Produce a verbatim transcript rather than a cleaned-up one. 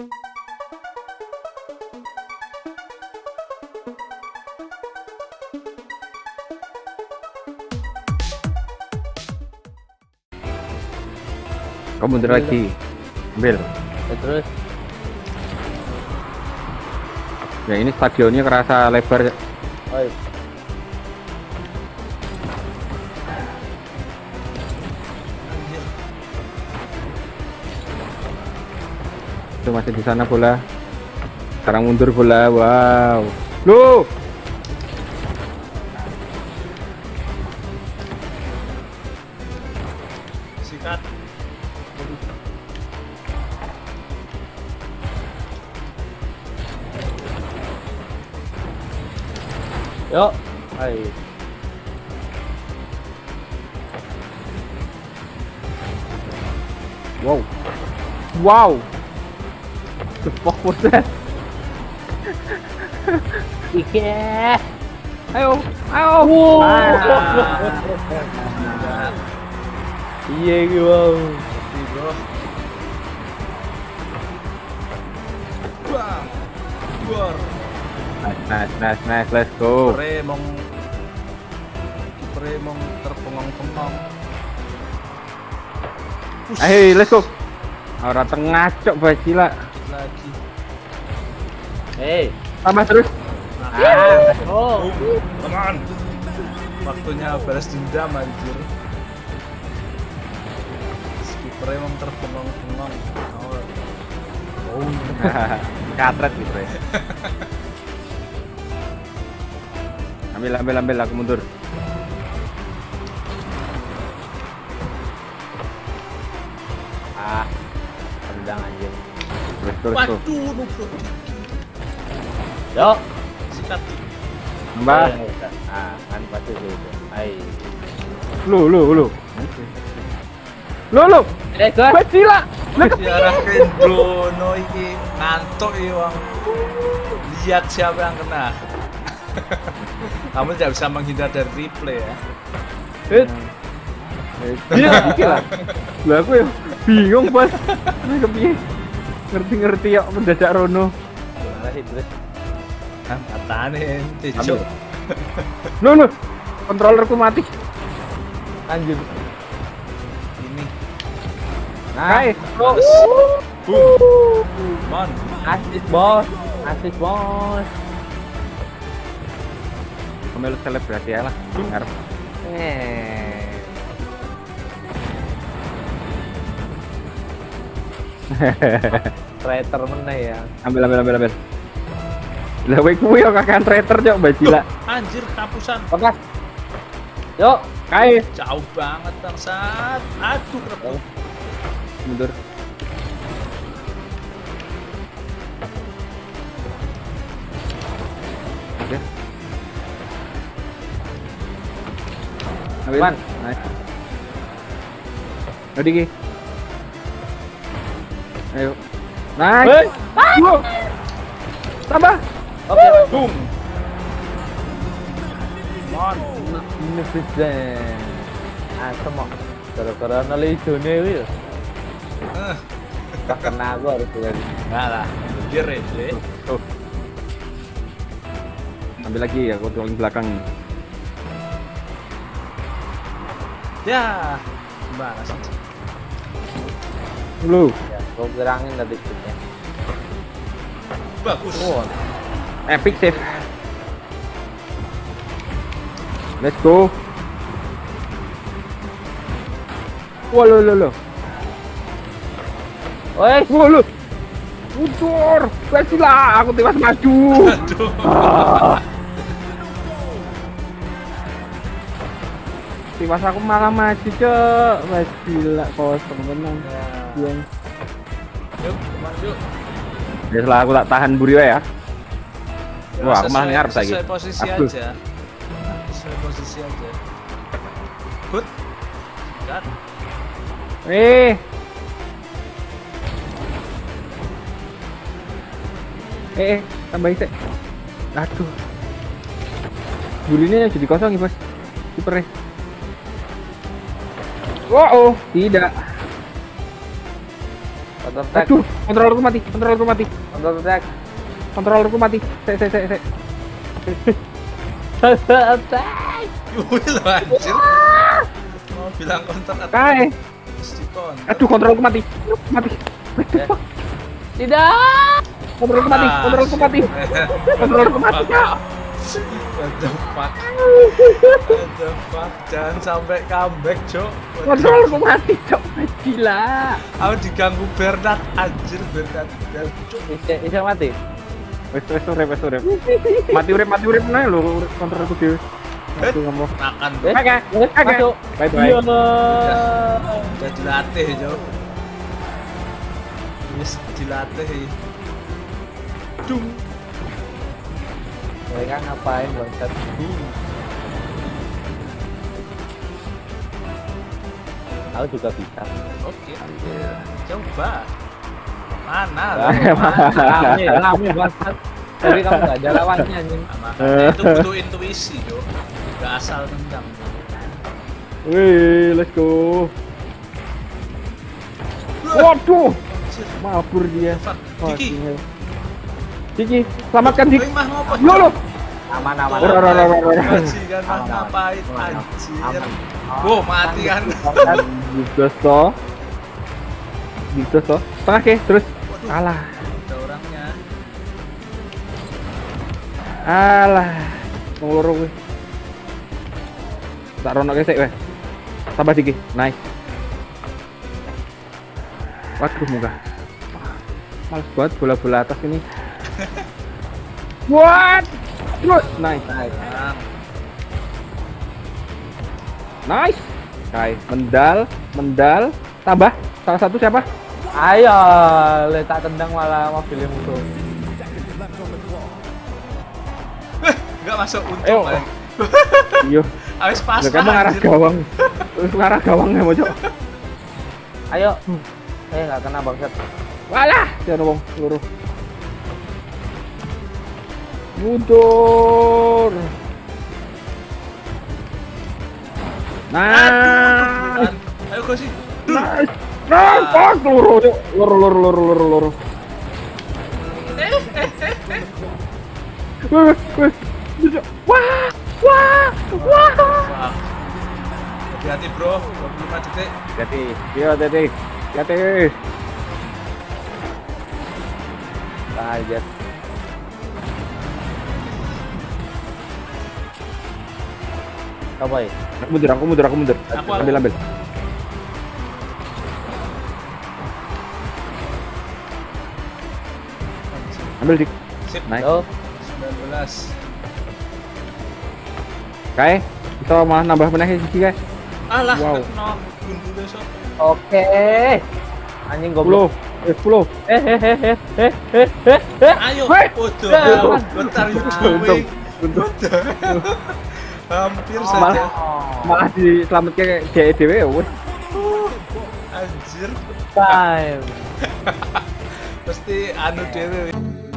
Kau mundur lagi. Ambil. Ya, terus. Ya ini stadionnya kerasa lebar. Oi. Itu masih di sana bola. Sekarang mundur bola. Wow. Loh. Sikat. Yuk. Hai. Wow. Wow. The fuck was that? Ike. Ayo, ayo. Wow. Ah. Iya wow. Bang. Luar. Nice, nice, nice, nice. Let's go. Pre mong Pre mong terpengong-pengong. Ayo, let's go. Orang tengah cok bajila. Lagi. Hei. Tambah terus. Ah. Oh. Come on. Waktunya balas dendam anjir. Skipper emang terpengong-pengong. Oh. Oh. Katret gitu ya. Ambil, ambil, ambil, aku mundur. Ah. Tendang anjir. Terus, terus, terus. Waduh, nubruk. Yuk. Sikat. Tambah. Ah, kan pasti gitu. Hai. Lu, lu, lu. Lu, lu. Eh, gas. Bajila. Diarahkan Bruno iki ngantuk iki wong. Lihat siapa yang kena. Kamu tidak bisa menghindar dari replay ya. Hit. Iya, iki lah. Lah aku ya bingung, Bos. Ini kepiye? Ngerti-ngerti ya mendadak Rono. Gimana sih, terus? Hah, katane ente, Ambil. Cuk. Lu, lu. Kontrolerku mati. Anjir. Ini. Hai. Boom. Mon. Asik, Bos. Asik, Bos. Pemilu selebrasi ya lah. Ngarep. Eh. Traitor meneh ya. Ambil, ambil, ambil, ambil. Lah kowe kuwi yo kakean traitor cok bajila. Anjir, kapusan. Oke. Yuk. Kai. Jauh banget bangsat. Aduh, kerep. Mundur. Oke. Ambil. Man. Nice. Udah Ki. Ayo. Nice. Hei. Wow. Tambah. Oke. Boom. Mon. Ini present. Ah, semua. Gara-gara nali jone kuwi. Eh, Tak kena aku harus lagi. enggak lah. Dia rede. Tuh. Ambil lagi ya, aku tuang belakang. Ya. Balas. Lu. Ya, gua gerangin tadi kitnya. Bagus. Oh, Epic save. Let's go. Wah, lo lo lo. woi, Wah, lo. Mundur. Bajila, aku tiwas maju. Aduh. Ah. Tiwas aku malah maju, Cok. Bajila kosong tenang. Yang Yuk, maju. ya setelah aku tak tahan buri wae ya. Wah, aku malah Sesuai- ngarep lagi. Sesuai posisi Aku. aja. Sesuai posisi aja. Good. Cut. Eh. Eh, eh, tambahin sih. Aduh. Bulinya jadi kosong ya, Bos. Kipernya. Wow, oh, tidak. Counter attack. Aduh, kontrolerku mati, kontrolerku mati, Counter attack. kontrolerku mati. Sek, sek, sek, sek. Counter attack. Wih lo anjir. Mau bilang counter attack. Kae. Mesti counter. Aduh, kontrolerku mati. Mati. Ya. Tidak. Kontrolerku mati, Ah, kontrolerku mati. Kontrolerku mati, Kak. What the fuck? What the fuck? Jangan sampai comeback, Cok. Kontrolerku mati, Cok. Gila. Aku diganggu Bernard, anjir Bernard. Cok. Bisa, bisa mati. Wes wes urip wes urip. Mati urip mati urip nae lho kontrolerku dhewe. Aku ngomong. Makan Eh, Oke, eh, oke. masuk. Bye bye. Iya. udah dilatih, Cok. Wis dilatih. Dung. Mereka ngapain bangsat? Aku juga bisa. Oke. Coba. Mana? Rame, rame bangsat. Tapi kamu nggak ada lawannya anjing. Nah, makanya itu butuh intuisi, Cok. Gak asal tendang. Wih, let's go. Waduh, mabur dia. Fuck. Wah, Kiki. gila. Kiki, selamatkan Dik. Wih, mah ngopo? Yo lo. Aman, aman. Ora, ora, ora, ora, ora. Bajingan mah Aman, aman. ngapain Aman, anjir. aman. Wow, mati kan. Didos toh. Didos toh. Tengah ke, terus. Waduh, Alah, ada orangnya. alah. Wong loro kuwi. Tak rono kesek weh. Tambah dikit. Nice. Waduh muka. Males banget bola-bola atas ini. What? Terus. Nice. Nah, Nice. Kai, mendal, mendal, tambah. Salah satu siapa? Ayo, letak tendang malah mobilnya musuh. enggak masuk Ayo. untung Bang. Iya. Habis pas. Lah kamu ngarah gawang. Terus ngarah gawang ya mojok. Ayo. Eh, nggak kena bangsat. Walah, jangan wong loro. Mundur. Nah, Ayo kau sih. nice. Nah, kok loro, Cuk. loro, loro, loro, loro, loro. Wah, wah, wah, wah, wah. Wah. Hati-hati, Bro. dua puluh lima detik. Hati, iya hati, hati. Aja. Apa ya? Aku mundur, aku mundur, aku mundur. Aku, Ambil, ambil. Ambil dik. Sip. Nice. Oh, sembilan belas. Kae, kita malah nambah meneh siji kae. Alah, Wow. kena gundule sok. oke. Anjing sepuluh. goblok. Eh, sepuluh. Eh, eh, eh, eh, eh, eh, eh, eh. Ayo. Weh. Waduh. Untung. What are you Untung. doing? Untung. Hampir Malah, saja. malah diselamatkan kayak D E D W ya wes. Anjir. Time. Pasti anu dewe.